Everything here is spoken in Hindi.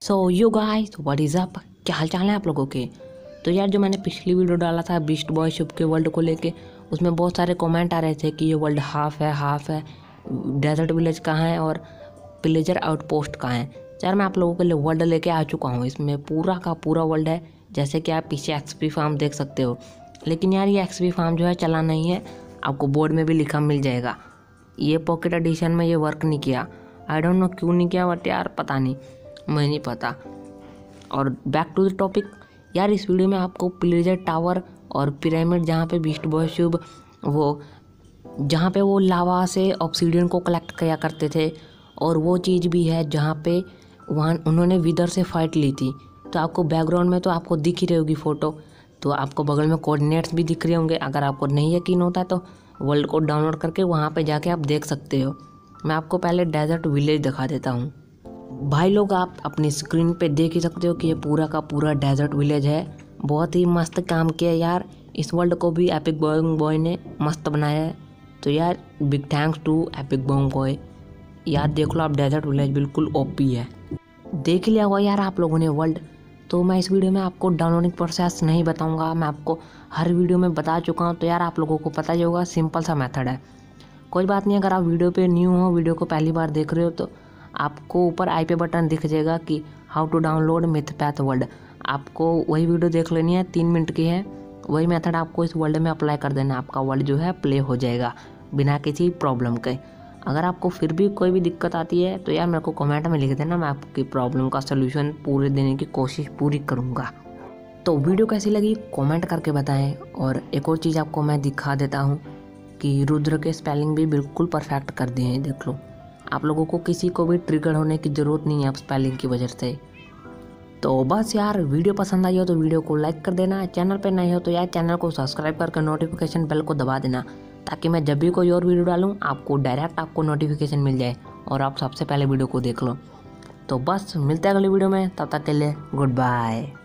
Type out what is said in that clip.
So you guys what is up, क्या हाल चाल है आप लोगों के। तो यार जो मैंने पिछली वीडियो डाला था बीस्ट बॉय शिप के वर्ल्ड को लेके, उसमें बहुत सारे कमेंट आ रहे थे कि ये वर्ल्ड हाफ है, डेजर्ट विलेज कहाँ है और पिलेजर आउटपोस्ट कहाँ है। यार मैं आप लोगों के लिए वर्ल्ड लेके आ चुका हूँ, इसमें पूरा का पूरा वर्ल्ड है। जैसे कि आप पीछे एक्सपी फार्म देख सकते हो, लेकिन यार ये एक्सपी फार्म जो है चला नहीं है, आपको बोर्ड में भी लिखा मिल जाएगा। ये पॉकेट एडिशन में ये वर्क नहीं किया, आई डोंट नो क्यों नहीं किया, बट यार पता नहीं, मुझे नहीं पता। और बैक टू द टॉपिक, यार इस वीडियो में आपको पिलेजर टावर और पिरामिड जहाँ पे बीस्ट बॉय शिप वो जहाँ पे वो लावा से ऑब्सीडियन को कलेक्ट किया करते थे, और वो चीज़ भी है जहाँ पे वहाँ उन्होंने विदर से फाइट ली थी। तो आपको बैकग्राउंड में तो आपको दिख ही रही होगी फ़ोटो, तो आपको बगल में कोऑर्डिनेट्स भी दिख रहे होंगे। अगर आपको नहीं यकीन होता है तो वर्ल्ड को डाउनलोड करके वहाँ पे जाके आप देख सकते हो। मैं आपको पहले डेजर्ट विलेज दिखा देता हूँ। भाई लोग आप अपनी स्क्रीन पे देख ही सकते हो कि ये पूरा का पूरा डेजर्ट विलेज है। बहुत ही मस्त काम किया यार, इस वर्ल्ड को भी एपिक बॉय ने मस्त बनाया है। तो यार big thanks to epic boy. यार देख लो आप, डेजर्ट विलेज बिल्कुल ओपी है। देख लिया होगा यार आप लोगों ने वर्ल्ड। तो मैं इस वीडियो में आपको डाउनलोडिंग प्रोसेस नहीं बताऊंगा, मैं आपको हर वीडियो में बता चुका हूँ। तो यार आप लोगों को पता ही होगा, सिंपल सा मेथड है। कोई बात नहीं, अगर आप वीडियो पे न्यू हो, वीडियो को पहली बार देख रहे हो, तो आपको ऊपर आई पे बटन दिख जाएगा कि how to download Mythpath world. आपको वही वीडियो देख लेनी है, 3 मिनट की है। वही मेथड आपको इस वर्ल्ड में अप्लाई कर देना, आपका वर्ल्ड जो है प्ले हो जाएगा बिना किसी प्रॉब्लम के। अगर आपको फिर भी कोई भी दिक्कत आती है तो यार मेरे को कमेंट में लिख देना, मैं आपकी प्रॉब्लम का सलूशन पूरे देने की कोशिश पूरी करूँगा। तो वीडियो कैसी लगी कमेंट करके बताएं। और एक और चीज़ आपको मैं दिखा देता हूँ कि रुद्र के स्पेलिंग भी बिल्कुल परफेक्ट कर दिए हैं, देख लो। आप लोगों को किसी को भी ट्रिगर होने की ज़रूरत नहीं है आप स्पेलिंग की वजह से। तो बस यार, वीडियो पसंद आई हो तो वीडियो को लाइक कर देना, चैनल पे नए हो तो यार चैनल को सब्सक्राइब करके नोटिफिकेशन बेल को दबा देना, ताकि मैं जब भी कोई और वीडियो डालूँ आपको डायरेक्ट आपको नोटिफिकेशन मिल जाए और आप सबसे पहले वीडियो को देख लो। तो बस मिलते हैं अगली वीडियो में, तब तक के लिए गुड बाय।